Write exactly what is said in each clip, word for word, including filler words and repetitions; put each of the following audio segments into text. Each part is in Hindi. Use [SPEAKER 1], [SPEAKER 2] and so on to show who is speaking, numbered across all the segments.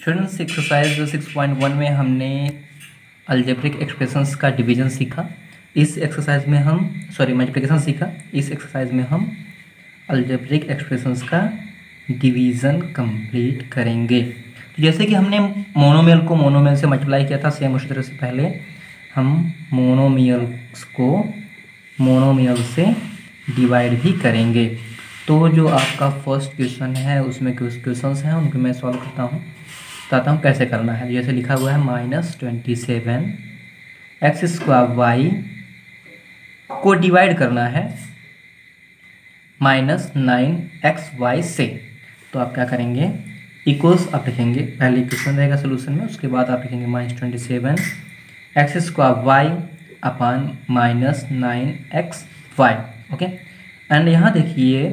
[SPEAKER 1] Students exercise six point one में हमने अलजेब्रिक एक्सप्रेशंस का डिवीजन सीखा। इस एक्सरसाइज में हम सॉरी मल्टीप्लिकेशन सीखा। इस एक्सरसाइज में हम अलजेब्रिक एक्सप्रेशंस का डिवीज़न कंप्लीट करेंगे। तो जैसे कि हमने मोनोमियल को मोनोमियल से मल्टीप्लाई किया था, सेम उसी तरह से पहले हम मोनोमियल्स को मोनोमियल से डिवाइड भी करेंगे। तो जो आपका फर्स्ट क्वेश्चन है उसमें कुछ क्वेश्चंस हैं, उनको मैं सॉल्व करता हूँ, बताता हूँ कैसे करना है। जैसे लिखा हुआ है minus twenty seven x square y को डिवाइड करना है माइनस नाइन एक्स वाई से। तो आप क्या करेंगे, इक्वल्स आप लिखेंगे, पहले क्वेश्चन रहेगा सोल्यूशन में, उसके बाद आप लिखेंगे minus twenty seven x square y upon minus nine x y. Okay, and यहाँ देखिए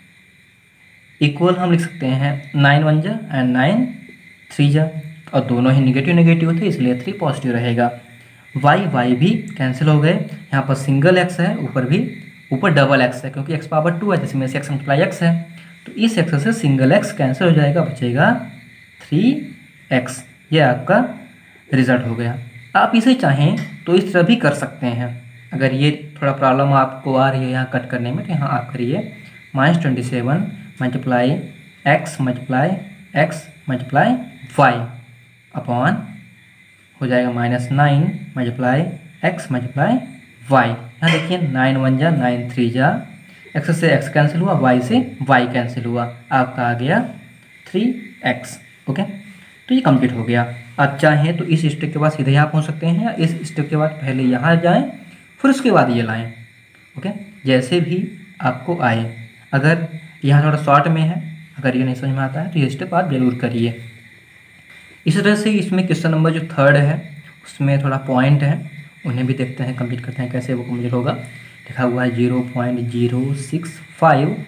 [SPEAKER 1] इक्वल हम लिख सकते हैं नाइन वन जा एंड नाइन थ्री जा, और दोनों ही निगेटिव निगेटिव थे इसलिए थ्री पॉजिटिव रहेगा। वाई वाई भी कैंसिल हो गए, यहाँ पर सिंगल एक्स है, ऊपर भी ऊपर डबल एक्स है क्योंकि एक्स पावर टू है, जिसमें से एक्स मल्टीप्लाई एक्स है, तो इस एक्स से सिंगल एक्स कैंसिल हो जाएगा, बचेगा थ्री एक्स। ये आपका रिजल्ट हो गया। आप इसे चाहें तो इस तरह भी कर सकते हैं। अगर ये थोड़ा प्रॉब्लम आपको आ रही है यहाँ कट करने में, तो यहाँ आप करिए minus twenty seven multiply x multiply x multiply y upon हो जाएगा minus nine multiply x multiply y. यहाँ देखिए नाइन वन जा नाइन थ्री जा, एक्स से एक्स कैंसिल हुआ, वाई से वाई कैंसिल हुआ, आपका आ गया थ्री एक्स। ओके, तो ये कंप्लीट हो गया। आप चाहें तो इस स्टेप के बाद सीधे यहाँ पहुँच सकते हैं, या इस स्टेप के बाद पहले यहाँ जाएं फिर उसके बाद ये लाएं। ओके, जैसे भी आपको आए। अगर यहाँ थोड़ा शॉर्ट में है, अगर ये नहीं समझ में आता है तो ये स्टेप आप जरूर करिए। इस तरह से इसमें क्वेश्चन नंबर जो थर्ड है उसमें थोड़ा पॉइंट है, उन्हें भी देखते हैं, कंप्लीट करते हैं कैसे वो कंप्लीट होगा। लिखा हुआ है zero point zero six five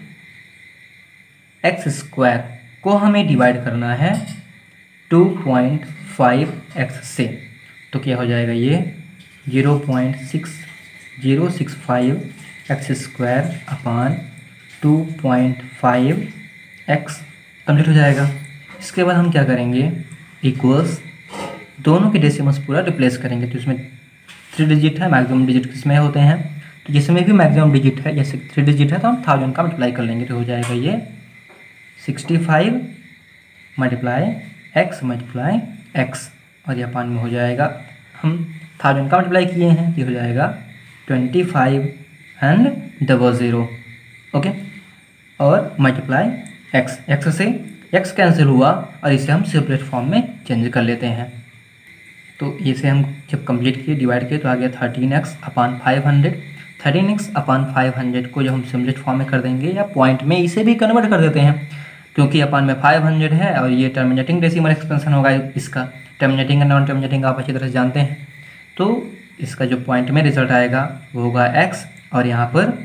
[SPEAKER 1] x square को हमें डिवाइड करना है टू पॉइंट फाइव एक्स से। तो क्या हो जाएगा, ये zero point six zero six five x square upon two point five x complete हो जाएगा। इसके बाद हम क्या करेंगे, इक्वल्स दोनों के डेसिमल्स पूरा रिप्लेस करेंगे। तो इसमें थ्री डिजिट है, मैक्सिमम डिजिट किसमें होते हैं, तो जिसमें भी मैक्सिमम डिजिट है, जैसे थ्री डिजिट है तो हम थाउजेंड का मल्टीप्लाई कर लेंगे, तो हो जाएगा ये sixty five multiply x multiply x, और ये अपान में हो जाएगा, हम थाउजेंड का मल्टीप्लाई किए हैं, ये हो जाएगा twenty five and double zero. Okay, और मल्टीप्लाई एक्स, एक्स से एक्स कैंसिल हुआ और इसे हम सेपरेट फॉर्म में चेंज कर लेते हैं। तो इसे हम जब कंप्लीट किए डिवाइड किए तो आ गया thirteen x upon five hundred. Thirteen x upon five hundred को जब हम सिम्पलेट फॉर्म में कर देंगे या पॉइंट में इसे भी कन्वर्ट कर देते हैं, क्योंकि अपान में फाइव हंड्रेड है और ये टर्मिनेटिंग डेसिमल एक्सपेंशन होगा, इसका टर्मिनेटिंग और नॉन टर्मिनेटिंग आप अच्छी तरह से जानते हैं। तो इसका जो पॉइंट में रिजल्ट आएगा वो होगा एक्स, और यहाँ पर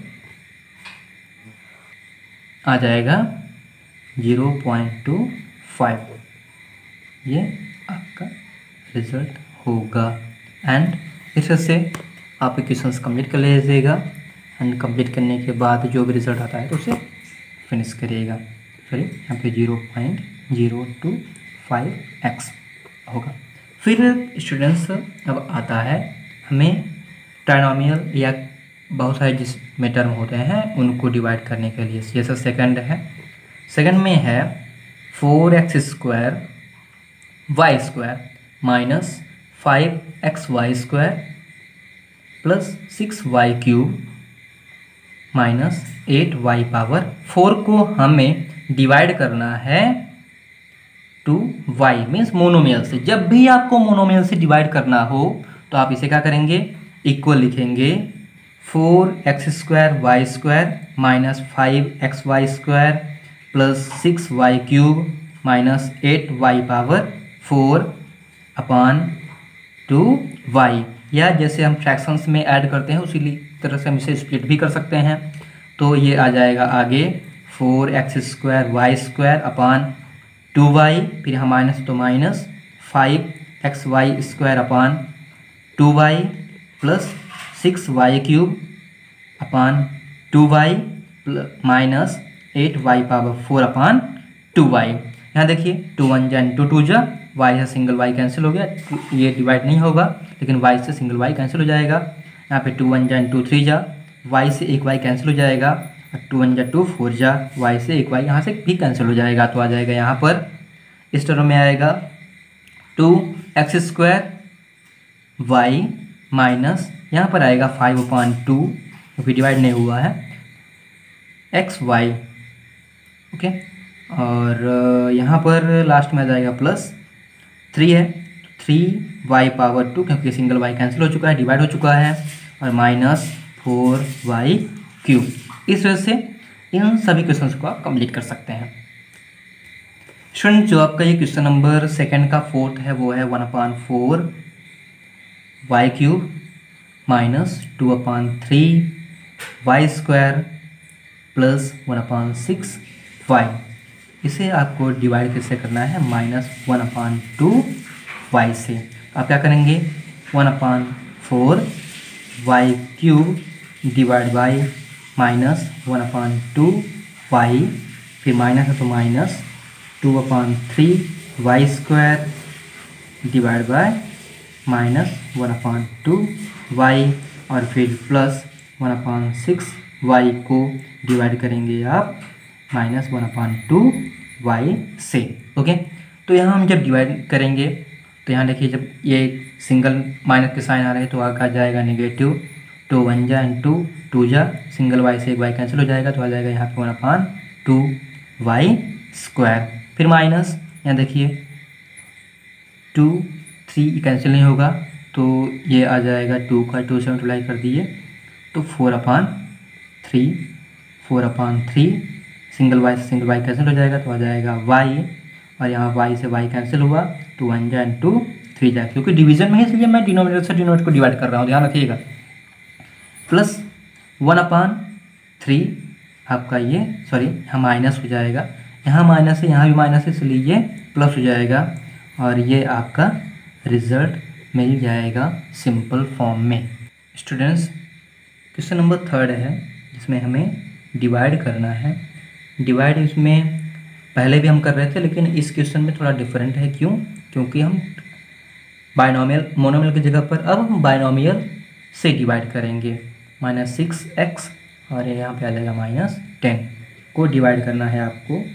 [SPEAKER 1] आ जाएगा जीरो पॉइंट टू फाइव, ये आपका रिजल्ट होगा। एंड इस तरह से आप क्वेश्चंस कंप्लीट कर लीजिएगा, एंड कंप्लीट करने के बाद जो भी रिजल्ट आता है तो उसे फिनिश करिएगा। चलिए, यहाँ पे zero point zero two five x होगा। फिर स्टूडेंट्स अब आता है हमें ट्राइनोमियल या बहुत सारे जिसमें टर्म होते हैं उनको डिवाइड करने के लिए। जैसे सेकंड है, सेकंड में है four x square y square minus five x y square plus six y cube minus eight y power four को हमें डिवाइड करना है टू वाई मीन्स मोनोमियल से। जब भी आपको मोनोमियल से डिवाइड करना हो तो आप इसे क्या करेंगे, इक्वल लिखेंगे four x square y square minus five x y square plus six y cube minus eight y power four upon two y. या जैसे हम फ्रैक्शंस में ऐड करते हैं उसी तरह से हम इसे स्प्लिट भी कर सकते हैं। तो ये आ जाएगा आगे four x square y square upon two y, फिर यहाँ माइनस तो minus five x y square upon two y plus six y cube upon two y minus eight y power four upon two y. यहाँ देखिए टू वन जा टू टू जा वाई से सिंगल वाई कैंसिल हो गया, ये डिवाइड नहीं होगा, लेकिन वाई से सिंगल वाई कैंसिल हो जाएगा। यहाँ पे टू वन जा टू थ्री जा, वाई से एक वाई कैंसिल हो जाएगा, टू वन जा टू फोर जा, वाई से एक वाई यहाँ से भी कैंसिल हो जाएगा। तो आ जाएगा यहाँ पर इस टर्म में आएगा two x square y minus यहाँ पर आएगा फाइव अपॉन टू, क्योंकि डिवाइड नहीं हुआ है, एक्स वाई। ओके, और यहाँ पर लास्ट में आ जाएगा प्लस थ्री है, थ्री वाई पावर टू, क्योंकि सिंगल वाई कैंसिल हो चुका है, डिवाइड हो चुका है, और माइनस फोर वाई क्यूब। इस वजह से इन सभी क्वेश्चंस को आप कंप्लीट कर सकते हैं। स्टूडेंट, जो आपका ये क्वेश्चन नंबर सेकंड का फोर्थ है वो है one upon four y cube minus two upon three y square plus one upon six y. इसे आपको डिवाइड कैसे करना है, minus one upon two y से। आप क्या करेंगे, one upon four y cube divide by minus one upon two y, फिर माइनस है तो minus two upon three y square divide by minus one upon two y, और फिर plus one upon six y को डिवाइड करेंगे आप minus one upon two y से। ओके, तो यहाँ हम जब डिवाइड करेंगे तो यहाँ देखिए, जब ये सिंगल माइनस के साइन आ रहे हैं तो आगे आ जाएगा नेगेटिव, टू वन जा एंड टू टू जा, सिंगल वाई से एक वाई कैंसिल हो जाएगा, तो आ जाएगा यहाँ पे one upon two y square, फिर माइनस यहाँ देखिए टू थ्री कैंसिल नहीं होगा, तो ये आ जाएगा टू का टू से मल्टीप्लाई कर दिए तो four upon three, four upon three, single y से सिंगल वाई कैंसिल हो जाएगा, तो आ जाएगा वाई, और यहाँ वाई से वाई कैंसिल हुआ, तो वन जा एंड टू थ्री जा, क्योंकि डिवीजन में है इसलिए मैं डिनोमिनेटर से डिनोमिनेटर को डिवाइड कर रहा हूँ, ध्यान रखिएगा। प्लस वन अपॉन थ्री आपका ये, सॉरी यहाँ माइनस हो जाएगा, यहाँ माइनस है यहाँ भी माइनस है, इसलिए ये प्लस हो जाएगा, और ये आपका रिजल्ट मिल जाएगा सिंपल फॉर्म में। स्टूडेंट्स, क्वेश्चन नंबर थर्ड है जिसमें हमें डिवाइड करना है। डिवाइड इसमें पहले भी हम कर रहे थे, लेकिन इस क्वेश्चन में थोड़ा डिफरेंट है। क्यों? क्योंकि हम बायनोमियल मोनोमियल की जगह पर अब हम बायनोमियल से डिवाइड करेंगे। माइनस सिक्स एक्स और यहाँ पे आ जाएगा माइनस टेन को डिवाइड करना है आपको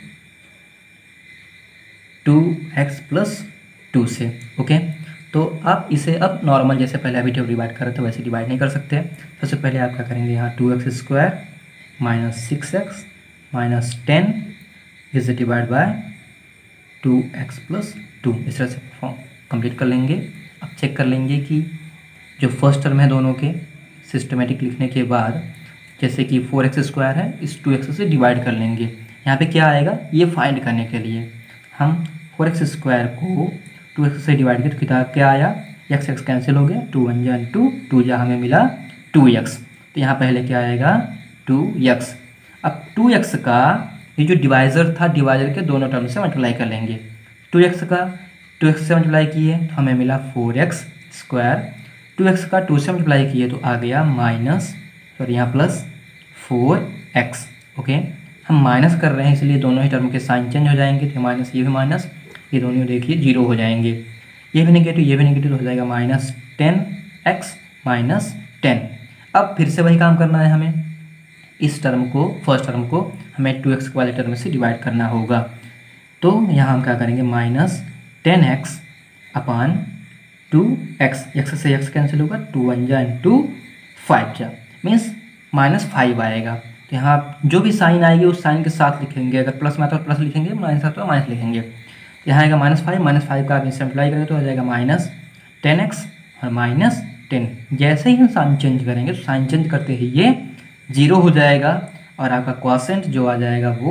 [SPEAKER 1] टू एक्स प्लस टू से। ओके, तो आप इसे अब नॉर्मल जैसे पहले अभी डिवाइड कर रहे थे वैसे डिवाइड नहीं कर सकते। सबसे पहले आप क्या करेंगे, यहाँ two x square minus six x minus ten is divide by two x plus two, इस तरह से फॉर्म कंप्लीट कर लेंगे। अब चेक कर लेंगे कि जो फर्स्ट टर्म है दोनों के सिस्टमेटिक लिखने के बाद, जैसे कि फोर एक्स स्क्वायर है, इस टू एक्स से डिवाइड कर लेंगे। यहाँ पे क्या आएगा ये फाइंड करने के लिए हम फोर एक्स स्क्वायर को टू एक्स से डिवाइड किया तो कितना क्या आया, एक्स एक्स कैंसिल हो गया, टू वन जा टू, टू जा हमें मिला टू एक्स, तो यहाँ पहले क्या आएगा टू एक्स। अब टू एक्स का ये जो डिवाइज़र था, डिवाइज़र के दोनों टर्म से मल्टीप्लाई कर लेंगे। टू एक्स का टू एक्स से मल्टीप्लाई किए तो हमें मिला four x square, two x का टू से मल्टीप्लाई किए तो आ गया माइनस, और यहाँ प्लस फोर एक्स। ओके, हम माइनस कर रहे हैं इसलिए दोनों ही टर्म के साइन चेंज हो जाएंगे, तो माइनस ये भी माइनस, ये दोनों देखिए जीरो हो जाएंगे, ये भी नेगेटिव ये भी नेगेटिव, तो हो जाएगा minus ten x minus ten. अब फिर से वही काम करना है हमें, इस टर्म को फर्स्ट टर्म को हमें टू एक्स वाले टर्म से डिवाइड करना होगा। तो यहाँ हम क्या करेंगे, minus ten x upon two x, x से एक्स कैंसिल होगा, टू वन जा एंड टू फाइव जा, मीन्स माइनस फाइव आएगा। तो यहाँ जो भी साइन आएगी उस साइन के साथ लिखेंगे, अगर प्लस में आता तो प्लस लिखेंगे, माइनस आता तो माइनस लिखेंगे। यहाँ आएगा माइनस फाइव, माइनस फाइव का आप इसे अप्लाई करें तो आ जाएगा माइनस टेन एक्स और माइनस टेन। जैसे ही हम साइन चेंज करेंगे तो साइन चेंज करते ही ये जीरो हो जाएगा, और आपका क्वोशिएंट जो आ जाएगा वो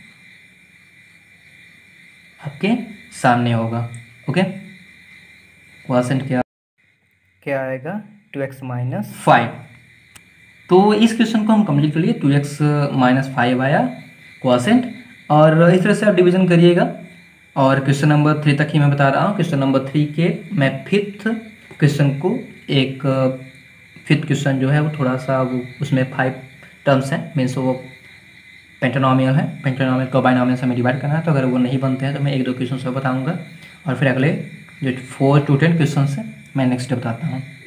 [SPEAKER 1] आपके सामने होगा। ओके, क्वोशिएंट क्या क्या आएगा, टू एक्स माइनस फाइव। तो इस क्वेश्चन को हम कंप्लीट कर लिए, टू एक्स माइनस फाइव आया क्वोशिएंट, और इस तरह से आप डिवीजन करिएगा। और क्वेश्चन नंबर थ्री तक ही मैं बता रहा हूँ। क्वेश्चन नंबर थ्री के मैं फिफ्थ क्वेश्चन को, एक फिफ्थ क्वेश्चन जो है वो थोड़ा सा वो उसमें फाइव टर्म्स हैं, मीन्स वो पेंटानोमियल है, पेंटानोमियल को बाइनोमियल से हमें डिवाइड करना है। तो अगर वो नहीं बनते हैं तो मैं एक दो क्वेश्चन से बताऊँगा, और फिर अगले जो फोर टू टेन क्वेश्चन है मैं नेक्स्ट बताता हूँ।